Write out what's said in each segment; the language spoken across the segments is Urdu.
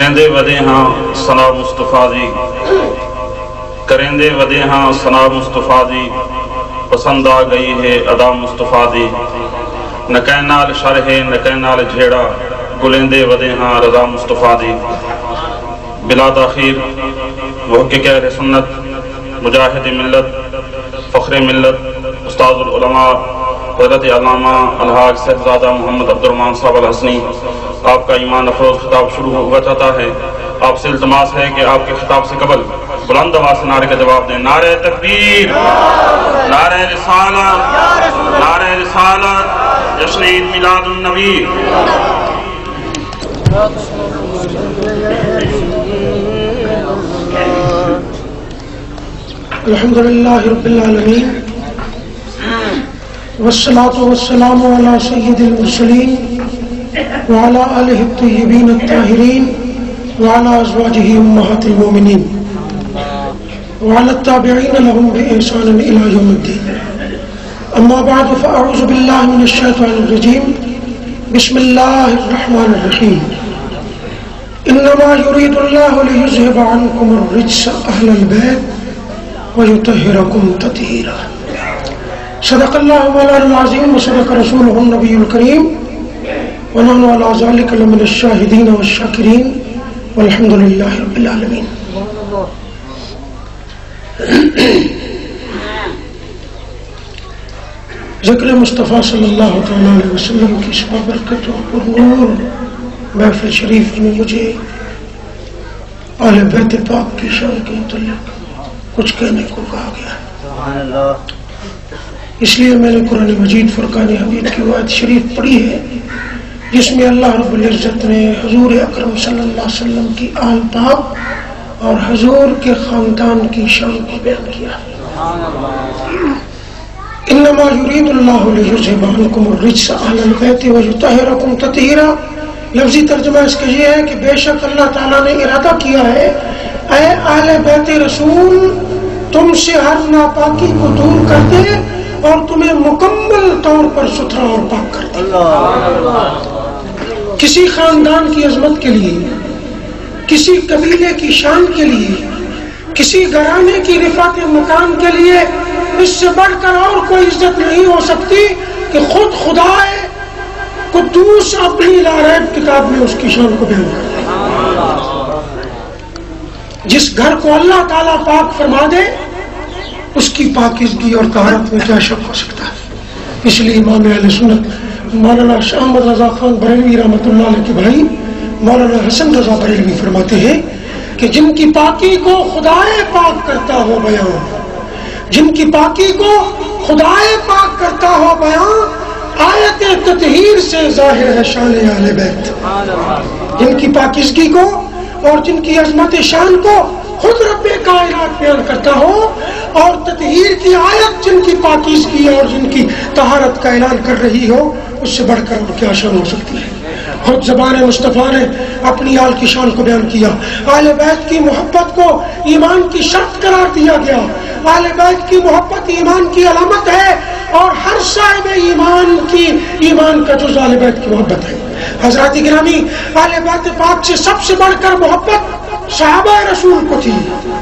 کہندے ودے ہاں ثنا مصطفیٰ دی، کرندے ودے ہاں ثنا مصطفیٰ دی، پسند آ گئی ہے ادا مصطفیٰ دی، نہ کہنال شرح نہ کہنال جھیڑا، گلندے ودے ہاں رضا مصطفیٰ دی۔ بلا تاخیر محقق اہل سنت، مجاہد ملت، فخر ملت، استاد العلماء حضرت علامہ الحاج صاحبزادہ محمد عبد الرحمن صاحب الحسنی، آپ کا ایمان افروز خطاب شروع ہوا چاہتا ہے۔ آپ سے التماس ہے کہ آپ کے خطاب سے قبل بلند آواز سے نعرے کا جواب دیں۔ نعرہ تکبیر، نعرہ رسالت، نعرہ رسالت، جشن عید میلاد النبی۔ الحمدللہ رب العالمین، والصلاة والسلام علی سید المرسلین وعلی آلہ الطیبین الطاہرین وعلی ازواجہ امہات المومنین وعلی التابعین لهم بإحسان إلی یوم الدین۔ اما بعد فاعوذ باللہ من الشیطان الرجیم، بسم اللہ الرحمن الرحیم۔ انما یرید اللہ لیذہب عنکم الرجس اہل البیت ویطہرکم تطہیرا۔ صدق اللہ مولانا العظیم وصدق رسولہ النبی الکریم، ونحن علی ذلک لمن الشاہدین والشاکرین، والحمد للہ رب العالمین۔ ذکر مصطفیٰ صلی اللہ علیہ وسلم کی اس بابرکت و پرنور محفل شریف میں مجھے اہل بیت پاک کی شان کے متعلق کچھ کہنے کو کہا گیا ہے، اس لیے میں نے قرآن مجید فرقان حمید کی آیت شریف پڑھی ہے، جس میں اللہ رب العزت نے حضور اکرم صلی اللہ علیہ وسلم کی آل پاک اور حضور کے خاندان کی شان کو بیان کیا۔ انما یرید اللہ لیذہب عنکم الرجس اہل البیت ویطہرکم تطہیرا۔ لفظی ترجمہ اس کا یہ ہے کہ بے شک اللہ تعالیٰ نے ارادہ کیا ہے، اے اہل بیت رسول، تم سے ہر ناپاکی کو دور کر دے اور تمہیں مکمل طور پر ستھرا اور پاک کر دے۔ کسی خاندان کی عظمت کے لیے، کسی قبیلے کی شان کے لیے، کسی گھرانے کی رفعت مکان کے لیے اس سے بڑھ کر اور کوئی عزت نہیں ہو سکتی کہ خود خدا قدوس اپنی لاریب کتاب میں اس کی شان کو بیان کر دے۔ جس گھر کو اللہ تعالیٰ پاک فرما دے، اس کی پاکیزگی اور طہارت میں کیا شک ہو سکتا ہے۔ اس لیے امام اہل سنت مولانا شاہ احمد رضا خان بریلوی رحمۃ اللہ علیہ کے بھائی مولانا حسن رضا بریلوی فرماتے ہیں کہ جن کی پاکی کو خدائے پاک کرتا ہو بیان، جن کی پاکی کو خدائے پاک کرتا ہو بیان، آیت تطہیر سے ظاہر ہے شان اہل بیت۔ جن کی پاکیزگی کو اور جن کی عظمت شان کو خود رب کائنات بیان کرتا ہو، اور تطہیر کی آیت جن کی پاکیزگی اور جن کی طہارت کا اعلان کر رہی ہو، اس سے بڑھ کر کیا شان ہو سکتی ہے۔ خود زبان مصطفیٰ نے اپنی آل کی شان کو بیان کیا۔ آل بیت کی محبت کو ایمان کی شرط قرار دیا گیا۔ آل بیت کی محبت ایمان کی علامت ہے، اور ہر صاحب ایمان کا جز آل بیت کی محبت ہے۔ حضرات گرامی، آل بیت پاک سے سب سے بڑھ کر محبت صحابہ رسول کو تھی۔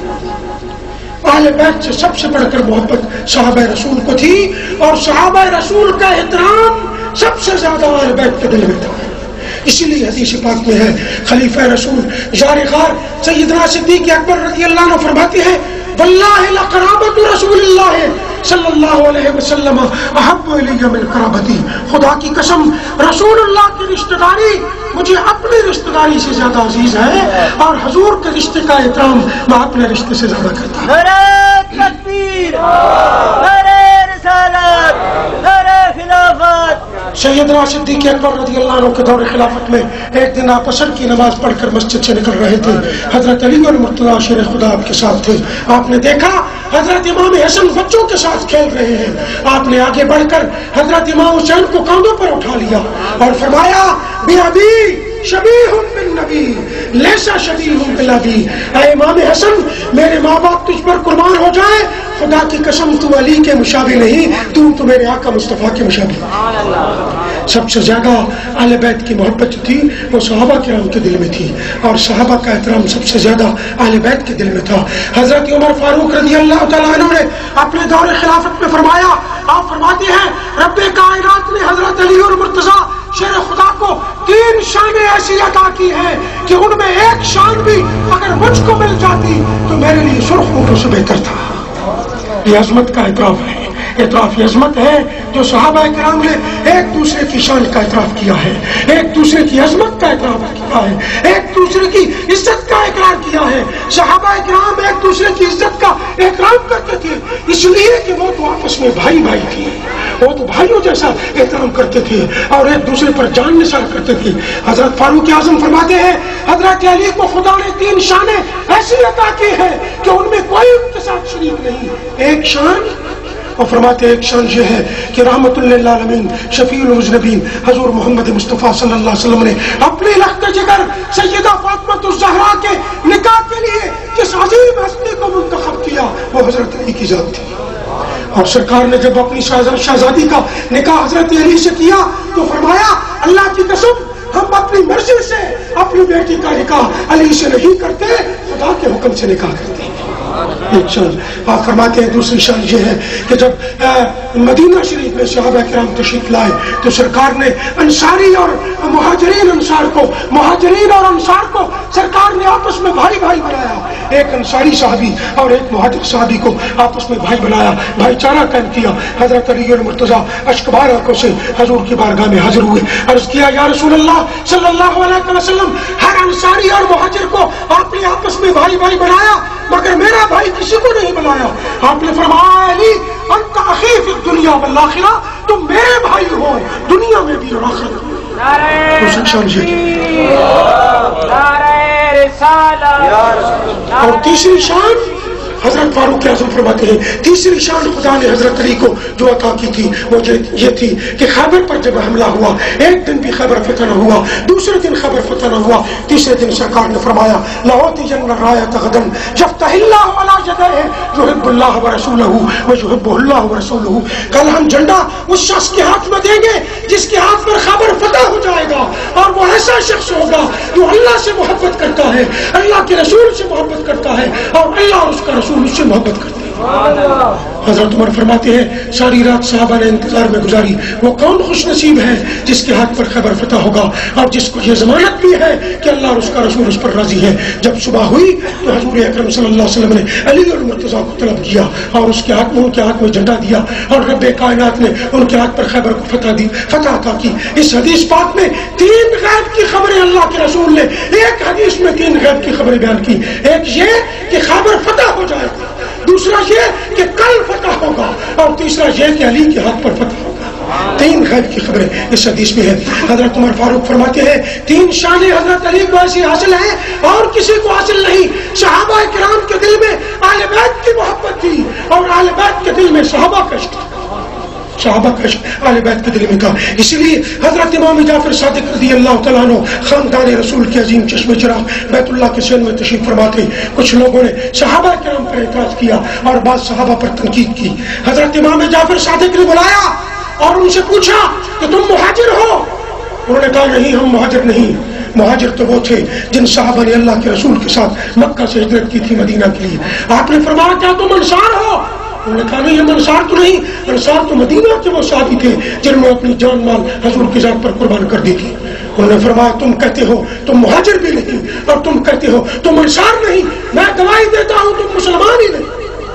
آل بیت سے سب سے بڑھ کر محبت صحابہ رسول کو تھی، اور صحابہ رسول کا احترام سب سے زیادہ آل بیت کے دل میں تھا۔ اسی لیے حدیث پاک میں ہے، خلیفہ رسول جار غار سیدنا صدیق اکبر رضی اللہ عنہ فرماتے ہیں، واللہ لقرابت رسول اللہ صلی اللہ علیہ وسلم احب الی من قرابتی۔ خدا کی قسم، رسول اللہ کی رشتہ داری مجھے اپنی رشتہ داری سے زیادہ عزیز ہے، اور حضور کے رشتے کا احترام میں اپنے رشتے سے زیادہ کرتا ہوں۔ نعرہ تکبیر، نعرہ رسالت، نعرہ خلافت۔ سیدنا صدیق اکبر رضی اللہ عنہ کے دور خلافت میں ایک دن آپ عصر کی نماز پڑھ کر مسجد سے نکل رہے تھے۔ حضرت علی اور مرتضیٰ شیر خدا آپ کے ساتھ تھے۔ آپ نے دیکھا حضرت امام حسن بچوں کے ساتھ کھیل رہے ہیں۔ آپ نے آگے بڑھ کر حضرت امام حسین کو کاندھوں پر اٹھا لیا اور فرمایا، بِأَبِي شبیہ بالنبی لیسا شبیہ بالابی۔ اے امام حسن، میرے ماں باپ تجھ پر قربان ہو جائے، خدا کی قسم تو علی کے مشابہ نہیں، تو میرے آقا مصطفیٰ کے مشابہ۔ سب سے زیادہ اہل بیت کی محبت تھی وہ صحابہ کرام کے دل میں تھی، اور صحابہ کا احترام سب سے زیادہ اہل بیت کے دل میں تھا۔ حضرت عمر فاروق رضی اللہ تعالیٰ عنہ نے اپنے دور خلافت میں فرمایا، آپ فرماتے ہیں رب کائنات نے حضرت علی اور مرتضیٰ شیر خدا کو 3 شانیں ایسی عطا کی ہیں کہ ان میں ایک شان بھی اگر مجھ کو مل جاتی تو میرے لیے سرخ اونٹوں سے بہتر تھا۔ یہ عظمت کا اعتراف ہے، اعتراف یہ عظمت ہے جو صحابہ کرام نے ایک دوسرے کی شان کا اعتراف کیا ہے، ایک دوسرے کی عظمت کا اعتراف کیا ہے، ایک دوسرے کی عزت کا اقرار کیا ہے۔ صحابہ کرام ایک دوسرے کی عزت کا احترام کرتے تھے، اس لیے کہ وہ تو آپس میں بھائی بھائی تھے، وہ تو بھائیوں جیسا احترام کرتے تھے اور ایک دوسرے پر جان نثار کرتے تھے۔ حضرت فاروق اعظم فرماتے ہیں حضرت علی کو خدا نے 3 شانیں ایسی عطا کی ہیں کہ ان میں کوئی ان کے ساتھ شریک نہیں۔ ایک شان، اور فرماتے ایک شان یہ ہے کہ رحمت للعالمین شفیع المذنبین حضور محمد مصطفیٰ صلی اللہ علیہ وسلم نے اپنے لخت جگر سیدہ فاطمہ الزہرا کے نکاح کے لیے جس عظیم ہستی کو منتخب کیا وہ حضرت علی کی ذات تھی، اور سرکار نے جب اپنی شہزادی کا نکاح حضرت علی سے کیا تو فرمایا اللہ کی قسم ہم اپنی مرضی سے اپنی بیٹی کا نکاح علی سے نہیں کرتے، خدا کے حکم سے نکاح کرتے ہیں۔ ایک شان آپ فرماتے ہیں۔ دوسری شان یہ ہے کہ جب مدینہ شریف میں صحابہ کرام تشریف لائے تو سرکار نے انصاری اور مہاجرین اور انصار کو سرکار نے آپس میں بھائی بھائی بنایا۔ ایک انصاری صحابی اور ایک مہاجر صحابی کو آپس میں بھائی بنایا، بھائی چارہ قائم کیا۔ حضرت علی اور مرتضیٰ اشکبار آنکھوں سے حضور کی بارگاہ میں حاضر ہوئے، عرض کیا یا رسول اللہ صلی اللہ علیہ وسلم، ہر انصاری اور مہاجر کو آپ نے آپس میں بھائی بھائی بنایا مگر میرا بھائی کسی کو نہیں بنایا۔ آپ نے فرمایا علی انت اخی فی الدنیا والآخرہ، تم میرے بھائی ہو دنیا میں بھی اور آخرت میں۔ اور تیسری شان حضرت فاروق اعظم فرماتے ہیں تیسری شان خدا نے حضرت علی کو جو عطا کی تھی وہ یہ تھی کہ خیبر پر جب حملہ ہوا ایک دن بھی خیبر فتح نہ ہوا، دوسرے دن خیبر فتح نہ ہوا، تیسرے دن سرکار نے فرمایا لأعطين الراية غدا يفتح الله على يديه يحب الله ورسوله ويحبه الله ورسوله۔ کل ہم جھنڈا اس شخص کے ہاتھ میں دیں گے جس کے ہاتھ پر خیبر فتح ہو جائے گا، اور وہ ایسا شخص ہوگا جو اللہ سے محبت کرتا ہے، اللہ کے رسول سے محبت کرتا ہے، اور اللہ اور اس کا رسول اس سے محبت کرتے ہیں۔ حضرت عمر فرماتے ہیں ساری رات صحابہ نے انتظار میں گزاری، وہ کون خوش نصیب ہے جس کے ہاتھ پر خیبر فتح ہوگا اور جس کو یہ ضمانت بھی ہے کہ اللہ اور اس کا رسول اس پر راضی ہے۔ جب صبح ہوئی تو حضور اکرم صلی اللہ علیہ وسلم نے علی اور مرتضیٰ کو طلب کیا اور ان کے ہاتھ میں جھنڈا دیا، اور رب کائنات نے ان کے ہاتھ پر خیبر کو فتح عطا کی۔ اس حدیث پاک میں 3 غیب کی خبریں اللہ کے رسول نے ایک حدیث میں 3 غیب کی خبریں بیان کی۔ ایک یہ کہ خیبر فتح ہو جائے گا، دوسرا یہ کہ کل فتح ہوگا، اور تیسرا یہ کہ علی کے ہاتھ پر فتح ہوگا۔ 3 غیب کی خبریں اس حدیث میں ہے۔ حضرت عمر فاروق فرماتے ہیں 3 شانیں حضرت علی کو ایسی حاصل ہیں اور کسی کو حاصل نہیں۔ صحابہ کرام کے دل میں اہل بیت کی محبت تھی اور اہل بیت کے دل میں صحابہ کا عشق تھا، صحابہ کا عشق اہل بیت کے دل میں تھا۔ اسی لیے حضرت امام جعفر صادق رضی اللہ تعالیٰ عنہ خاندان رسول کے عظیم چشم چراغ بیت اللہ کے سین میں تشریف فرماتے، کچھ لوگوں نے صحابہ کرام پر اعتراض کیا اور بعض صحابہ پر تنقید کی۔ حضرت امام جعفر صادق نے بلایا اور ان سے پوچھا کہ تم مہاجر ہو؟ انہوں نے کہا نہیں ہم مہاجر نہیں، مہاجر تو وہ تھے جن صحابہ نے اللہ کے رسول کے ساتھ مکہ سے ہجرت کی تھی مدینہ کے لیے۔ آپ نے فرمایا کیا تم انصار ہو؟ انہوں نے کہا نہیں ہم انصار تو نہیں، انصار تو مدینہ کے وہ صحابی تھے جنہوں نے اپنی جان مال حضور کی ذات پر قربان کر دی تھی۔ انہوں نے فرمایا تم کہتے ہو تم مہاجر بھی نہیں اور تم کہتے ہو تم انصار نہیں، میں گواہی دیتا ہوں تم مسلمان ہی نہیں۔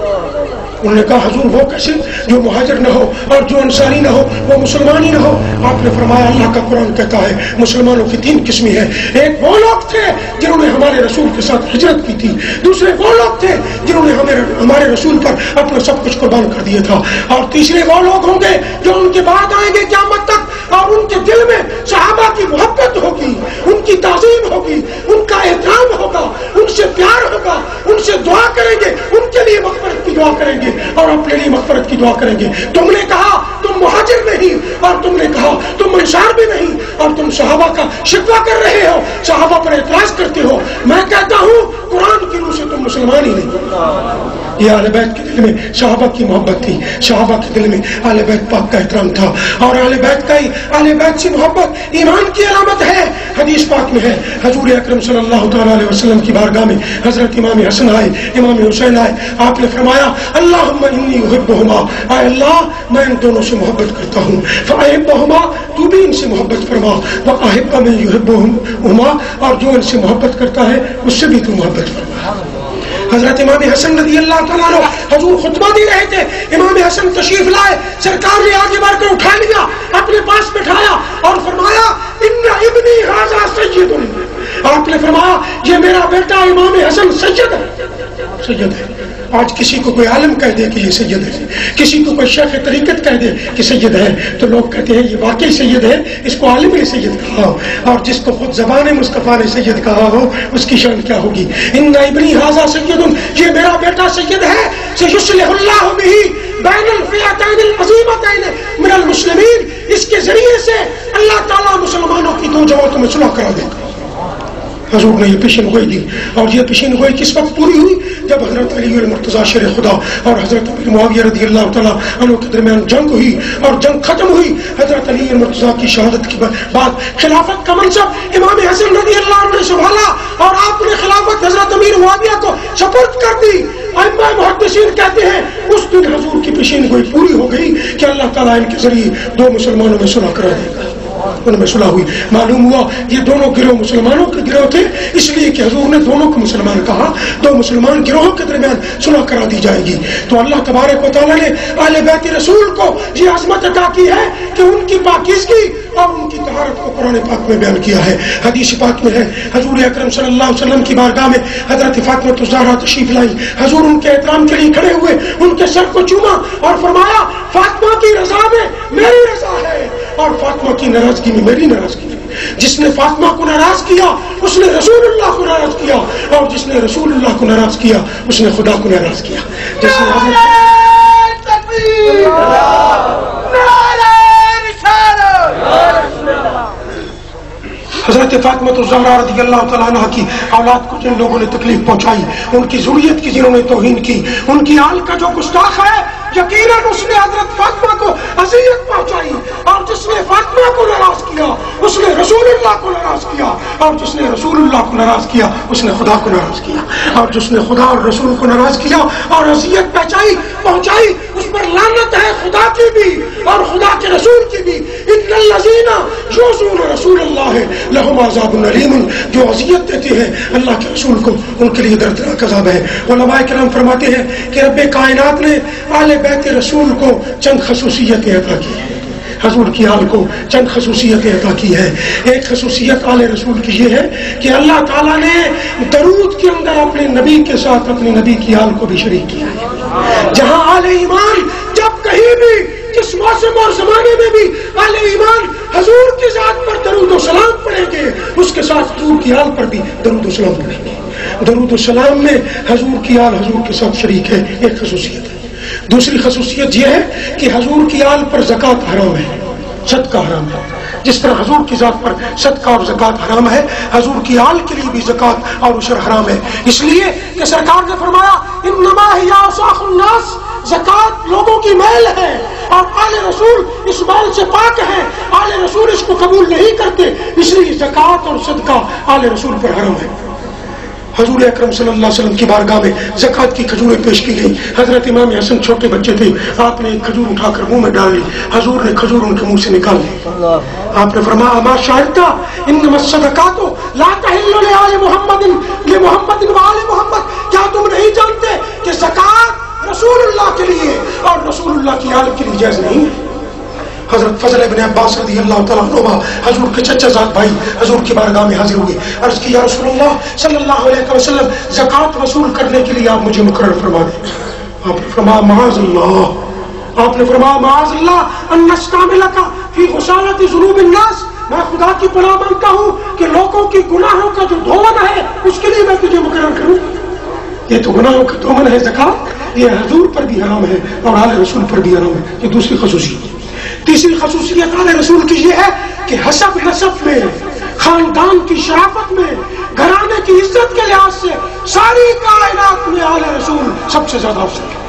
انہوں نے کہا حضور وہ کیسے جو مہاجر نہ ہو اور جو انصاری نہ ہو وہ مسلمان ہی نہ ہو؟ آپ نے فرمایا اللہ کا قرآن کہتا ہے مسلمانوں کی 3 قسمیں ہیں، ایک وہ لوگ تھے جنہوں نے ہمارے رسول کے ساتھ ہجرت کی تھی، دوسرے وہ لوگ تھے جنہوں نے ہمارے رسول پر اپنا سب کچھ قربان کر دیا تھا، اور تیسرے وہ لوگ ہوں گے جو ان کے بعد آئیں گے قیامت تک اور ان کے دل میں صحابہ کی محبت ہوگی، ان کی تعظیم ہوگی، ان کا احترام ہوگا، ان سے پیار ہوگا، ان سے دعا کریں گے، ان کے لیے مغفرت کی دعا کریں گے اور اپنے لیے مغفرت کی دعا کریں گے۔ تم نے کہا تم مہاجر نہیں اور تم نے کہا تم انصار بھی نہیں اور تم صحابہ کا شکوہ کر رہے ہو، صحابہ پر اعتراض کرتے ہو۔ میں کہتا ہوں قرآن کی روح سے تم مسلمان ہی نہیں۔ یہ اہل بیت کے دل میں صحابہ کی محبت تھی، صحابہ کے دل میں اہل بیت پاک کا احترام تھا، اور اہل بیت سے محبت ایمان کی علامت ہے۔ حدیث پاک میں ہے حضور اکرم صلی اللہ تعالی علیہ وسلم کی بارگاہ میں حضرت امام حسن آئے، امام حسین آئے، آپ نے فرمایا اللہم انی احبہما، اے اللہ میں ان دونوں سے محبت کرتا ہوں، فاحبہما تو بھی ان سے محبت فرما، واحب من یحبہما اور جو ان سے محبت کرتا ہے اس سے بھی تو محبت فرما۔ حضرت امام حسن رضی اللہ تعالیٰ عنہ حضور خطبہ دے رہے تھے، امام حسن تشریف لائے، سرکار نے آگے بڑھ کر اٹھا لیا، اپنے پاس بٹھایا اور فرمایا ان ابنی ھذا سید، آپ نے فرمایا یہ میرا بیٹا امام حسن سید ہے۔ آج کسی کو کوئی عالم کہہ دے کہ یہ سید ہے، کسی کو کوئی شیخ طریقت کہہ دے کہ سید ہے، تو لوگ کہتے ہیں یہ واقعی سید ہے، اس کو عالم نے سید کہا ہو، اور جس کو خود زبان مصطفیٰ نے سید کہا ہو اس کی شان کیا ہوگی۔ ان ابنی ھذا سید، یہ میرا بیٹا سید ہے، سیصلح اللہ بہ بین الفئتین العظیمتین من المسلمین، اس کے ذریعے سے اللہ تعالیٰ مسلمانوں کی دو جماعتوں میں صلح کرا دے گا۔ حضور نے یہ پیشن گوئی دی، اور یہ پیشن گوئی کس وقت پوری ہوئی؟ جب حضرت علی المرتضیٰ شیر خدا اور حضرت امیر معاویہ رضی اللہ تعالیٰ عنہ کے درمیان جنگ ہوئی، اور جنگ ختم ہوئی حضرت علی المرتضیٰ کی شہادت کے بعد خلافت کا منصب امام حسن رضی اللہ عنہ نے سنبھالا، اور آپ نے خلافت حضرت امیر معاویہ کو سپرد کر دی۔ ائمہ محدثین کہتے ہیں اس دن حضور کی پیشین گوئی پوری ہو گئی کہ اللہ تعالیٰ ان کے ذریعے دو مسلمانوں میں صلح کرا دے گا۔ ان میں صلح ہوئی، معلوم ہوا یہ دونوں گروہ مسلمانوں کے گروہ تھے، اس لیے کہ حضور نے دونوں کو مسلمان کہا، دو مسلمان گروہوں کے درمیان صلح کرا دی جائے گی۔ تو اللہ تبارک و تعالیٰ نے اہل بیت رسول کو یہ عظمت عطا کی ہے کہ ان کی پاکیزگی اور ان کی طہارت کو قرآن پاک میں بیان کیا ہے۔ حدیث پاک میں ہے حضور اکرم صلی اللہ علیہ وسلم کی بارگاہ میں حضرت فاطمہ الزہرا تشریف لائی، حضور ان کے احترام کے لیے کھڑے ہوئے، ان کے سر کو چوما اور فرمایا فاطمہ کی رضا میں میری رضا ہے، اور فاطمہ کی ناراضگی میں میری ناراضگی ہے۔ جس نے فاطمہ کو ناراض کیا اس نے رسول اللہ کو ناراض کیا، اور جس نے رسول اللہ کو ناراض کیا اس نے خدا کو ناراض کیا۔ جس نے حضرت فاطمہ الزہرا رضی اللہ تعالیٰ عنہ کی اولاد کو جن لوگوں نے تکلیف پہنچائی، ان کی ذریت کی جنہوں نے توہین کی، ان کی آل کا جو گستاخ ہے یقیناً اس نے حضرت فاطمہ کو اذیت پہنچائی، اور جس نے فاطمہ کو ناراض کیا اس نے رسول اللہ کو ناراض کیا، اور جس نے رسول اللہ کو ناراض کیا اس نے خدا کو ناراض کیا، اور جس نے خدا اور رسول کو ناراض کیا اور اذیت پہنچائی اس پر لعنت ہے خدا کی بھی اور خدا کے رسول کی بھی۔ ان الذین یؤذون رسول اللہ لہم عذاب علیم، جو اذیت دیتے ہیں اللہ کے رسول کو ان کے لیے دردناک عذاب ہے۔ علماء کرام فرماتے ہیں کہ رب کائنات نے اہل بیت رسول کو چند خصوصیتیں عطا کی ہیں، حضور کی آل کو چند خصوصیتیں عطا کی ہے۔ ایک خصوصیت آل رسول کی یہ ہے کہ اللہ تعالیٰ نے درود کے اندر اپنے نبی کے ساتھ اپنے نبی کی آل کو بھی شریک کیا ہے۔ جہاں آل ایمان جب کہیں بھی جس موسم اور زمانے میں بھی آل ایمان حضور کی ذات پر درود و سلام پڑھیں گے، اس کے ساتھ حضور کی آل پر بھی درود و سلام پڑھیں گے۔ درود و سلام میں حضور کی آل حضور کے ساتھ شریک ہے، ایک خصوصیت ہے۔ دوسری خصوصیت یہ ہے کہ حضور کی آل پر زکوٰۃ حرام ہے، صدقہ حرام ہے۔ جس طرح حضور کی ذات پر صدقہ اور زکوٰۃ حرام ہے، حضور کی آل کے لیے بھی زکوٰۃ اور عشر حرام ہے، اس لیے کہ سرکار نے فرمایا انما ہی اوساخ الناس، زکوٰۃ لوگوں کی میل ہے اور آل رسول اس میل سے پاک ہے، آل رسول اس کو قبول نہیں کرتے، اس لیے زکوٰۃ اور صدقہ آل رسول پر حرام ہے۔ حضور اکرم صلی اللہ علیہ وسلم کی بارگاہ میں زکوٰۃ کی کھجوریں پیش کی گئی۔ حضرت امام حسن چھوٹے بچے تھے، آپ نے ایک کھجور اٹھا کر منہ میں ڈال لی، حضور نے کھجور ان کے منہ سے نکال لی۔ آپ نے فرمایا اما شاہدت انما الصدقات لا تحل لآل محمد لمحمد وآل محمد، کیا تم نہیں جانتے کہ زکوٰۃ رسول اللہ کے لیے اور رسول اللہ کی آل کے لیے جائز نہیں ہے؟ حضرت فضل ابن عباس رضی اللہ تعالیٰ عنہ حضور کے چچا زاد بھائی حضور کی بارگاہ میں حاضر ہوئے، عرض کی یا رسول اللہ صلی اللہ علیہ وسلم زکوٰۃ وصول کرنے کے لیے آپ مجھے مقرر فرما دیں۔ آپ نے فرمایا معاذ اللہ، آپ نے فرمایا معاذ اللہ ان نستعملک فی غسالۃ ذنوب الناس، میں خدا کی پناہ مانگتا ہوں کہ لوگوں کی گناہوں کا جو دھون ہے اس کے لیے میں تجھے مقرر کروں۔ یہ تو گناہوں کا دھون ہے زکوٰۃ، یہ حضور پر بھی حرام ہے اور آل رسول پر بھی حرام ہے، یہ دوسری خصوصیت۔ تیسری خصوصیت آل رسول کی یہ ہے کہ حسب نسب میں خاندان کی شرافت میں، گھرانے کی عزت کے لحاظ سے ساری کائنات میں آل رسول سب سے زیادہ افضل ہے۔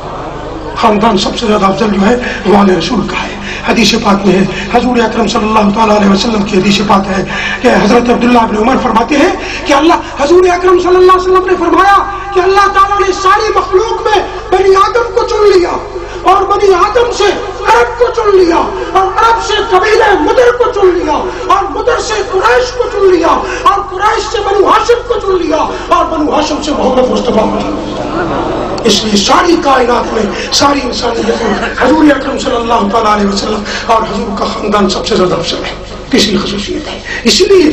خاندان سب سے زیادہ افضل جو ہے وہ آل رسول کا ہے۔ حدیث پاک میں ہے، حضور اکرم صلی اللہ تعالیٰ علیہ وسلم کی حدیث پاک ہے کہ حضرت عبداللہ بن عمر فرماتے ہیں کہ حضور اکرم صلی اللہ علیہ وسلم نے فرمایا کہ اللہ تعالیٰ نے ساری مخلوق میں بنی آدم کو چن لیا، اور بنی آدم سے عرب کو چن لیا، اور عرب سے قبیلہ مدر کو چن لیا، اور مدر سے قریش کو چن لیا، اور قریش سے بنو ہاشم کو چن لیا، اور بنو ہاشم سے محمد مصطفیٰ کو چن لیا۔ اس لیے ساری کائنات میں، ساری انسانیت میں حضور اکرم صلی اللہ تعالیٰ علیہ وسلم اور حضور کا خاندان سب سے زیادہ افضل ہے۔ تیسری خصوصیت ہے، اسی لیے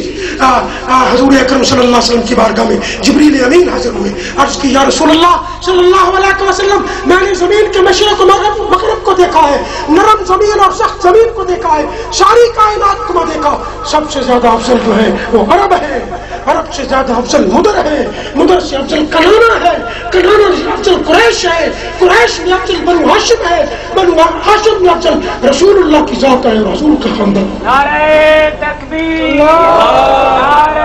حضور اکرم صلی اللہ علیہ وسلم کی بارگاہ میں جبریل امین حاضر ہوئے، عرض کی یا رسول اللہ صلی اللہ علیہ وسلم، میں نے زمین کے مشرق و مغرب کو دیکھا ہے، نرم زمین اور سخت زمین کو دیکھا ہے، ساری کائنات کو میں دیکھا، سب سے زیادہ افضل جو ہے وہ عرب ہے، عرب سے زیادہ افضل مدر ہے، مدر سے افضل کنانا ہے، کنانا سے افضل قریش ہے، قریش میں افضل بنو ہاشم ہے، بنو ہاشم میں افضل رسول اللہ کی ذات ہے اور حضور کا خاندان۔ نعرہ تکبیر، نعرہ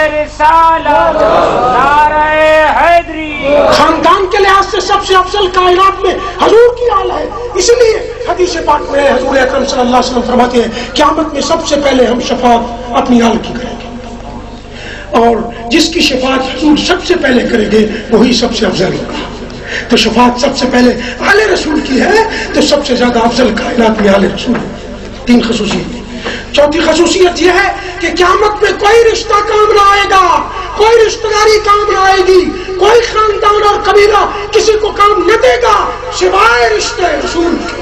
رسالت، نعرہ حیدری۔ خاندان کے لحاظ سے سب سے افضل کائنات میں حضور کی آل ہے، اس لیے حدیث پاک میں حضور اکرم صلی اللہ علیہ وسلم فرماتے ہیں قیامت میں سب سے پہلے ہم شفاعت اپنی آل کی کریں گے، اور جس کی شفاعت حضور سب سے پہلے کریں گے وہی سب سے افضل ہوگا۔ تو شفاعت سب سے پہلے آل رسول کی ہے، تو سب سے زیادہ افضل کائنات میں آل رسول ہے۔ تین خصوصیت۔ چوتھی خصوصیت یہ ہے کہ قیامت میں کوئی رشتہ کام نہ آئے گا، کوئی رشتہ داری کام نہ آئے گی، کوئی خاندان اور قبیلہ کسی کو کام نہ دے گا سوائے رشتے رسول کے۔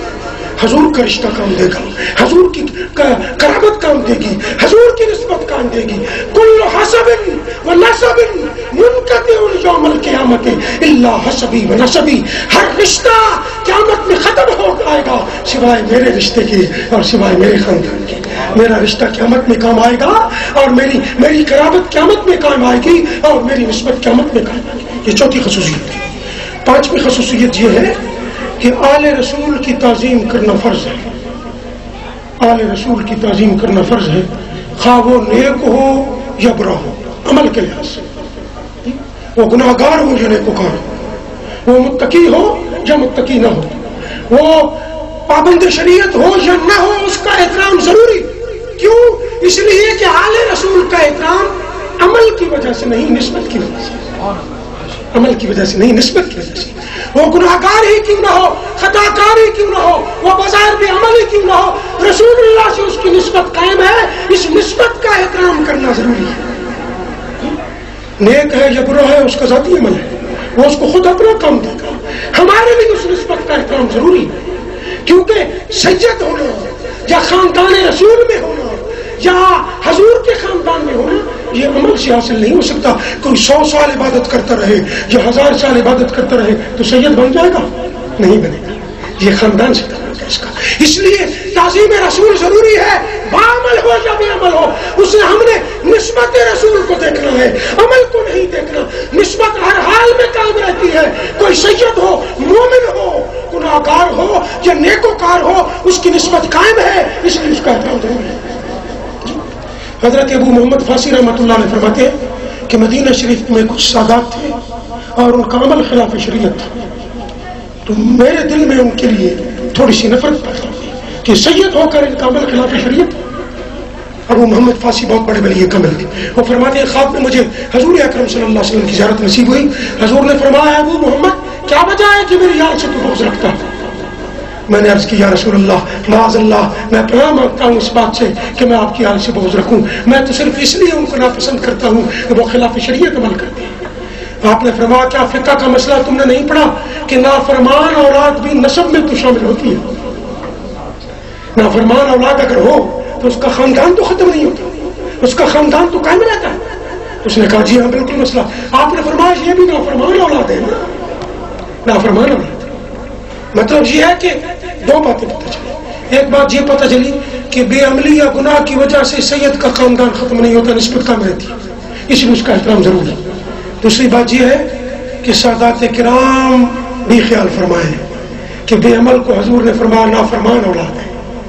حضور کا رشتہ کام دے گا، حضور کی قرابت کام دے گی، حضور کی نسبت کام دے گی۔ کل حسب و نسب منقطع یوم القیامت الا حسبی و نسبی، ہر رشتہ قیامت میں ختم ہو جائے گا سوائے میرے رشتے کے اور سوائے میرے خاندان کے۔ میرا رشتہ قیامت میں کام آئے گا، اور میری قرابت قیامت میں کام آئے گی، اور میری نسبت قیامت میں کام آئے گی۔ یہ چوتھی خصوصیت ہے۔ پانچویں خصوصیت یہ ہے کہ آل رسول کی تعظیم کرنا فرض ہے۔ آل رسول کی تعظیم کرنا فرض ہے، خواہ وہ نیک ہو یا برا ہو، عمل کے لحاظ سے، وہ گناہ گار ہو یا نیکوکار ہو، وہ متقی ہو یا متقی نہ ہو، وہ پابند شریعت ہو یا نہ ہو، اس کا احترام ضروری۔ کیوں؟ اس لیے کہ آل رسول کا احترام عمل کی وجہ سے نہیں، نسبت کی وجہ سے، عمل کی وجہ سے نہیں، نسبت کی وجہ سے۔ وہ گناہ گار ہی کیوں نہ ہو، خطا کار ہی کیوں نہ ہو، وہ بظاہر بے عمل ہی کیوں نہ ہو، رسول اللہ سے اس کی نسبت قائم ہے، اس نسبت کا احترام کرنا ضروری ہے۔ نیک ہے یا برا ہے اس کا ذاتی عمل ہے، وہ اس کو خود اپنا کام دے گا، ہمارے لیے اس نسبت کا احترام ضروری ہے، کیونکہ سید ہونا یا خاندان رسول میں ہونا یا حضور کے خاندان میں ہونا یہ عمل سے حاصل نہیں ہو سکتا۔ کوئی 100 سال عبادت کرتا رہے یا 1000 سال عبادت کرتا رہے تو سید بن جائے گا؟ نہیں بنے گا، یہ خاندان سے تعلق ہے اس کا۔ اس لیے تعظیم رسول ضروری ہے، بعمل ہو یا بے عمل ہو، اسے ہم نے نسبت رسول کو دیکھنا ہے، عمل کو نہیں دیکھنا۔ نسبت ہر حال میں قائم رہتی ہے، کوئی سید ہو، مومن ہو، گناہگار ہو یا نیکوکار ہو، اس کی نسبت قائم ہے، اس لیے اس کا احترام ضروری ہے۔ حضرت ابو محمد فاسی رحمۃ اللہ علیہ فرماتے ہیں کہ مدینہ شریف میں کچھ سادات تھے اور ان کا عمل خلاف شریعت تھا، تو میرے دل میں ان کے لیے تھوڑی سی نفرت پیدا ہوئی کہ سید ہو کر ان کا عمل خلاف شریعت۔ ابو محمد فاسی بہت بڑے ولی کامل تھے، وہ فرماتے ہیں خواب میں مجھے حضور اکرم صلی اللہ علیہ وسلم کی زیارت نصیب ہوئی، حضور نے فرمایا ابو محمد کیا وجہ ہے کہ میری یاد سے تو بغض رکھتا ہے؟ میں نے عرض کی یا رسول اللہ معاذ اللہ، میں پناہ مانگتا ہوں اس بات سے کہ میں آپ کی حال سے بغض رکھوں، میں تو صرف اس لیے ان کو ناپسند کرتا ہوں کہ وہ خلاف شریعت عمل کرتے ہیں۔ آپ نے فرمایا کیا فقہ کا مسئلہ تم نے نہیں پڑھا کہ نافرمان اولاد بھی نسب میں تو شامل ہوتی ہے؟ نافرمان اولاد اگر ہو تو اس کا خاندان تو ختم نہیں ہوتا، اس کا خاندان تو قائم رہتا ہے۔ اس نے کہا جی ہاں بالکل مسئلہ۔ آپ نے فرمایا یہ بھی نافرمان اولاد ہے نا، نافرمان اولاد۔ مطلب یہ ہے کہ دو باتیں پتہ چلی، ایک بات یہ پتہ چلی کہ بے عملی یا گناہ کی وجہ سے سید کا خاندان ختم نہیں ہوتا، نسبت قائم رہتی ہے، اس لیے اس کا احترام ضروری ہے۔ دوسری بات یہ ہے کہ سادات کرام بھی خیال فرمائیں کہ بے عمل کو حضور نے فرمایا نافرمان اولاد ہے،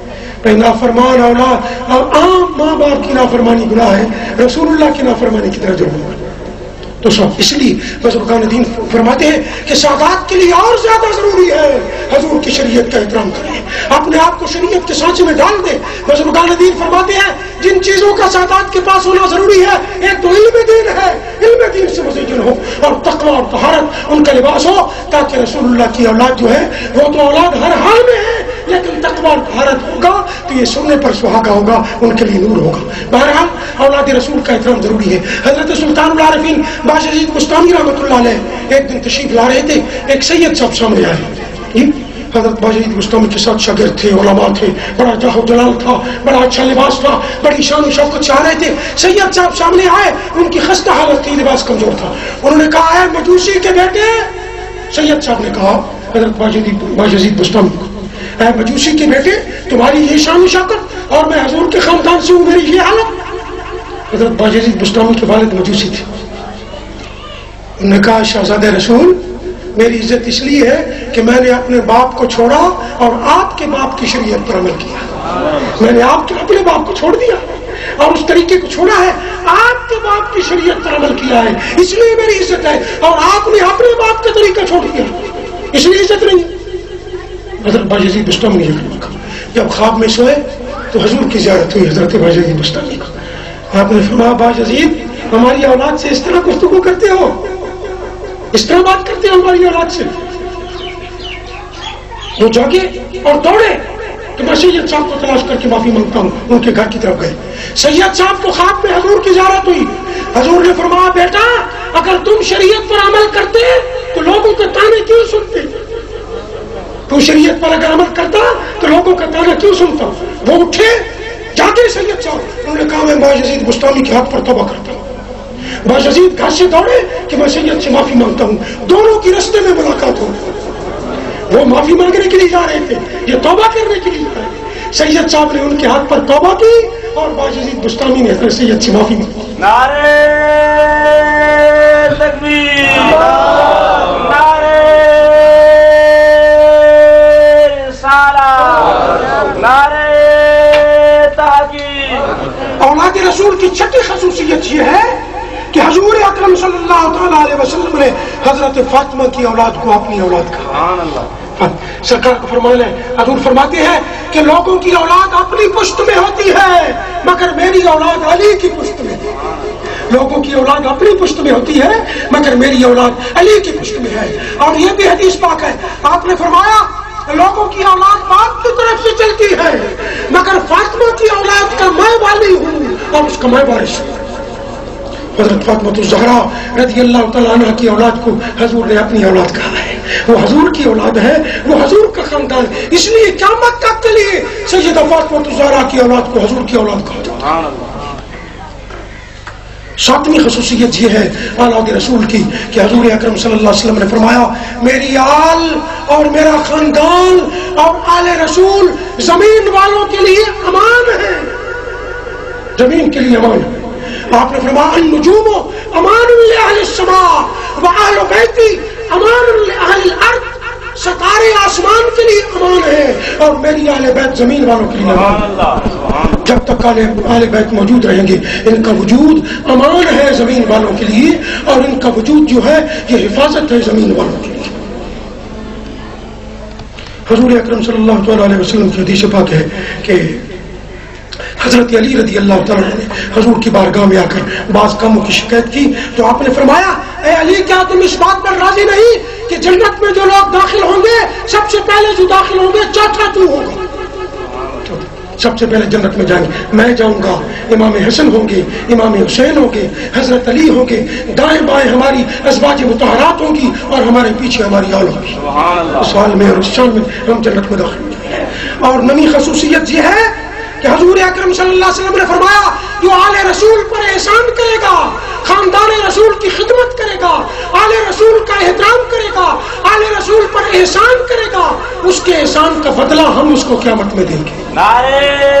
نافرمان اولاد اور عام ماں باپ کی نافرمانی گناہ ہے، رسول اللہ کی نافرمانی کی طرح جرم ہوگا۔ تو سب اس لیے بزرگان دین فرماتے ہیں کہ سادات کے لیے اور زیادہ ضروری ہے حضور کی شریعت کا احترام کریں، اپنے آپ کو شریعت کے سانچے میں ڈال دیں۔ بزرگان دین فرماتے ہیں جن چیزوں کا سادات کے پاس ہونا ضروری ہے، ایک تو علم دین ہے، علم دین سے مزین ہو، اور تقوی اور طہارت ان کا لباس ہو، تاکہ رسول اللہ کی اولاد جو ہے وہ تو اولاد ہر حال میں ہے، لیکن تقوی اور طہارت ہوگا تو یہ سننے پر سہاگا ہوگا، ان کے لیے نور ہوگا۔ بہرحال اولاد رسول کا احترام ضروری ہے۔ حضرت سلطان العارفین باز یزید بستامی رحمۃ اللہ علیہ ایک دن تشریف لا رہے تھے، ایک سید صاحب سامنے آئے۔ حضرت باز یزید بستامی کے ساتھ شاگرد تھے، علماء تھے، بڑا جاہ و جلال تھا، بڑا اچھا لباس تھا، بڑی شان و شوکت سے آ رہے تھے۔ سید صاحب سامنے آئے، ان کی خستہ حالت تھی، لباس کمزور تھا۔ انہوں نے کہا ہے مجوسی کے بیٹے، سید صاحب نے کہا حضرت باز یزید بستامی کو، اے مجوسی کے بیٹے، تمہاری یہ شان و شوکت اور میں حضور کے خاندان سے ہوں، میری یہ حالت۔ حضرت باز یزید بستامی کے والد مجوسی تھے۔ انہوں نے کہا شہزادہ رسول، میری عزت اس لیے ہے کہ میں نے اپنے باپ کو چھوڑا اور آپ کے باپ کی شریعت پر عمل کیا۔ میں نے اپنے باپ کو چھوڑ دیا اور اس طریقے کو چھوڑا ہے، آپ کے باپ کی شریعت پر عمل کیا ہے، اس لیے میری عزت ہے، اور آپ نے اپنے باپ کا طریقہ چھوڑ دیا، اس لیے عزت نہیں۔ حضرت باز یزید بستامی نے کہا، جب خواب میں سوئے تو حضور کی زیارت ہوئی حضرت باز یزید بستامی کو۔ آپ نے فرمایا باز یزید، ہماری اولاد سے اس طرح گفتگو کرتے ہو، اس طرح بات کرتے ہو ہماری اولاد سے؟ وہ جاگے اور دوڑے کہ میں سید صاحب کو تلاش کر کے معافی مانگتا ہوں۔ ان کے گھر کی طرف گئے، سید صاحب کو خواب میں حضور کی زیارت ہوئی۔ حضور نے فرمایا بیٹا، اگر تم شریعت پر عمل کرتے تو لوگوں کے تانے کیوں سنتے؟ تو شریعت پر اگر عمل کرتا تو لوگوں کا تانا کیوں سنتا؟ وہ اٹھے، جاگے سید صاحب، انہوں نے کہا میں باز یزید بستامی کے حق پر توبہ کرتا ہوں۔ باز یزید گھر سے دوڑے کہ میں سید سے معافی مانگتا ہوں۔ دونوں کی رستے میں ملاقات ہو، وہ معافی مانگنے کے لیے جا رہے تھے، یہ توبہ کرنے کے لیے جا رہے تھے۔ سید صاحب نے ان کے ہاتھ پر توبہ کی اور باز یزید بستامی نے حضرت سید سے معافی مانگی۔ نعرہ تکبیر، نعرہ رسالت، نعرہ تحقیق۔ اولاد رسول کی چھٹی خصوصیت یہ ہے کہ حضور اکرم صلی اللہ تعالی علیہ وسلم نے حضرت فاطمہ کی اولاد کو اپنی اولاد کہا۔ سرکار کا فرمان ہے، حضور فرماتے ہیں کہ لوگوں کی اولاد اپنی پشت میں ہوتی ہے مگر میری اولاد علی کی پشت میں۔ لوگوں کی اولاد اپنی پشت میں ہوتی ہے مگر میری اولاد علی کی پشت میں ہے۔ اور یہ بھی حدیث پاک ہے، آپ نے فرمایا لوگوں کی اولاد باپ کی طرف سے چلتی ہے مگر فاطمہ کی اولاد کا میں والی ہوں اور اس کا میں وارث ہوں۔ حضرت فاطمہ الزہرا رضی اللہ تعالیٰ عنہ کی اولاد کو حضور نے اپنی اولاد کہا ہے، وہ حضور کی اولاد ہے، وہ حضور کا خاندان، اس لیے قیامت تک کے لیے سیدہ فاطمہ الزہرا کی اولاد کو حضور کی اولاد کہا جاتا ہے۔ ساتویں خصوصیت یہ ہے اولاد رسول کی کہ حضور اکرم صلی اللہ علیہ وسلم نے فرمایا میری آل اور میرا خاندان اور آل رسول زمین والوں کے لیے امان ہے، زمین کے لیے امان ہے۔ آپ نے فرمایا النجوم امان لأہل السماء وآل بیتی امان لأہل الارض، ستارے آسمان کے لیے امان ہے اور میری آل بیت زمین والوں کے لیے امان ہے۔ جب تک آل بیت موجود رہیں گے ان کا وجود امان ہے زمین والوں کے لیے، اور ان کا وجود جو ہے یہ حفاظت ہے زمین والوں کے لیے۔ حضور اکرم صلی اللہ علیہ وسلم کی حدیث پاک ہے کہ حضرت علی رضی اللہ تعالیٰ نے حضور کی بارگاہ میں آ کر بعض کاموں کی شکایت کی تو آپ نے فرمایا اے علی، کیا تم اس بات پر راضی نہیں کہ جنت میں جو لوگ داخل ہوں گے سب سے پہلے جو داخل ہوں گے چوتھا تو ہوگا، سب سے پہلے جنت میں جائیں گے، میں جاؤں گا، امام حسن ہوں گے، امام حسین ہوں گے، حضرت علی ہوں گے، دائیں بائیں ہماری ازواج مطہرات ہوں گی اور ہمارے پیچھے ہماری اول ہوگی۔ اس سال میں اور اس سال میں ہم جنت میں داخل ہوں گے۔ اور نویں خصوصیت یہ ہے کہ حضور اکرم صلی اللہ علیہ وسلم نے فرمایا جو آل رسول پر احسان کرے گا، خاندان رسول کی خدمت کرے گا، آل رسول کا احترام کرے گا، آل رسول پر احسان کرے گا، اس کے احسان کا بدلہ ہم اس کو قیامت میں دیں گے۔ نعرہ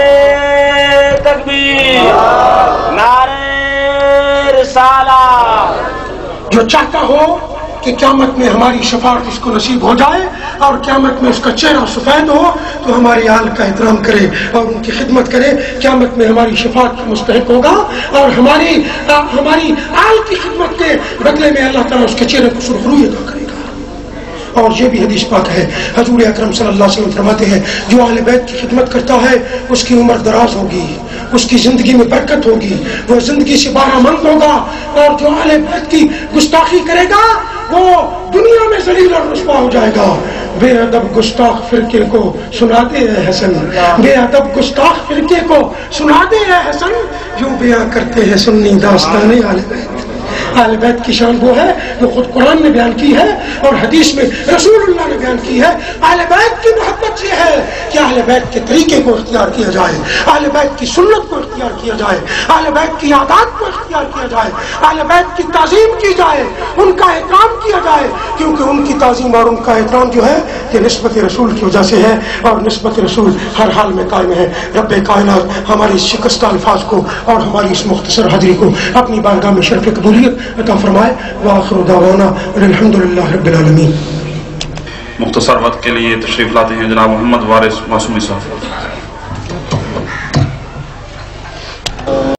تکبیر، نعرہ رسالت۔ جو چاہتا ہو کہ قیامت میں ہماری شفاعت اس کو نصیب ہو جائے اور قیامت میں اس کا چہرہ سفید ہو تو ہماری آل کا احترام کرے اور ان کی خدمت کرے. قیامت میں ہماری شفاعت کا مستحق ہوگا اور ہماری آل کی خدمت کے بدلے میں اللہ تعالیٰ اس کے چہرے کو سرخروئی عطا کرے گا. اور یہ بھی حدیث پاک ہے، حضور اکرم صلی اللہ علیہ وسلم فرماتے ہیں جو اہل بیت کی خدمت کرتا ہے اس کی عمر دراز ہوگی، اس کی زندگی میں برکت ہوگی، وہ زندگی سے بارہ مند ہوگا. اور جو اہل بیت کی گستاخی کرے گا وہ دنیا میں ذلیل اور رسوا ہو جائے گا. بے ادب گستاخ فرقے کو سنا دے اے حسن، بے ادب گستاخ فرقے کو سنا دے اے حسن، جو بیان کرتے ہیں سنی داستان اہل بیت. اہل بیت کی شان وہ ہے جو خود قرآن نے بیان کی ہے اور حدیث میں رسول اللہ نے بیان کی ہے. اہل بیت کی محبت یہ ہے کہ اہل بیت کے طریقے کو اختیار کیا جائے، اہل بیت کی سنت کو اختیار کیا جائے، اہل بیت کی عادات کو اختیار کیا جائے، اہل بیت کی تعظیم کی جائے، ان کا احترام کیا جائے. کیونکہ ان کی تعظیم اور ان کا احترام جو ہے یہ نسبت رسول کی وجہ سے ہے اور نسبت رسول ہر حال میں قائم ہے. رب کائنات ہماری اس شکستہ الفاظ کو اور ہماری اس مختصر حاضری کو اپنی بارگاہ میں شرف قبولیت عطا فرمائے. وآخر دعوانا الحمدللہ رب العالمین. مختصر وقت کے لیے تشریف لاتے ہیں جناب محمد وارث معصومی صاحب.